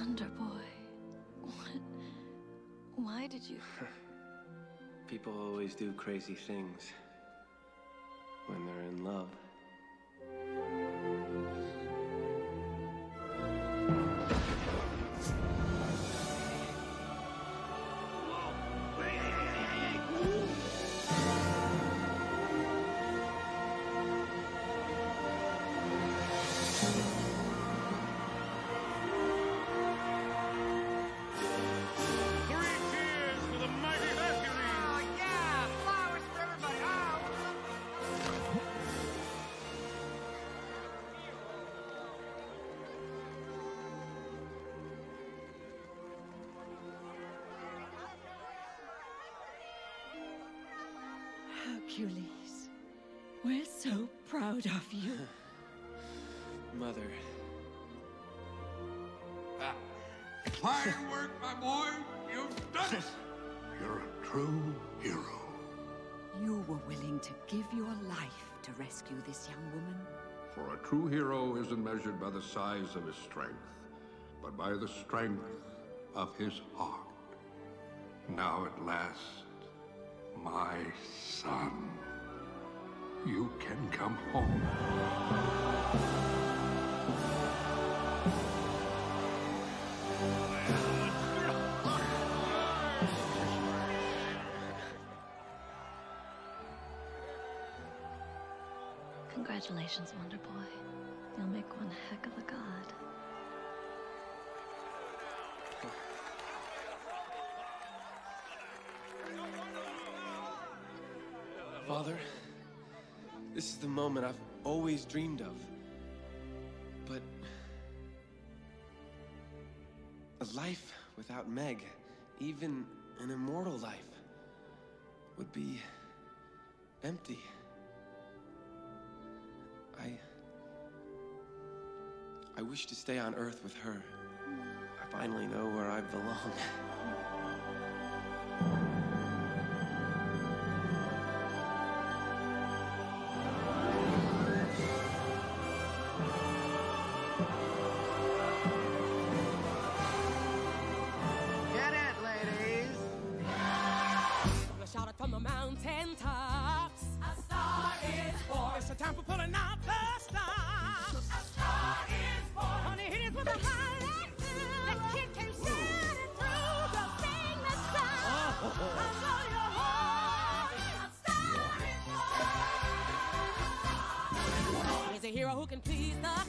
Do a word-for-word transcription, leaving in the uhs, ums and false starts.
Wonder Boy. What? Why did you... People always do crazy things when they're in love. Hercules, we're so proud of you. Mother. Ah. Fine work, my boy. You've done it. You're a true hero. You were willing to give your life to rescue this young woman. For a true hero isn't measured by the size of his strength, but by the strength of his heart. Now at last, my son, you can come home. Congratulations, Wonder Boy. You'll make one heck of a god. Father, this is the moment I've always dreamed of. But a life without Meg, even an immortal life, would be empty. I... I wish to stay on Earth with her. I finally know where I belong. Get it, ladies! Shout it from the mountain tops. A star is born. It's a time for pulling out the stops. A star is born. Honey, hit it with a highlight. The kid came shining through. Go sing the song. I'll show you home. A star is born. He's a hero who can please the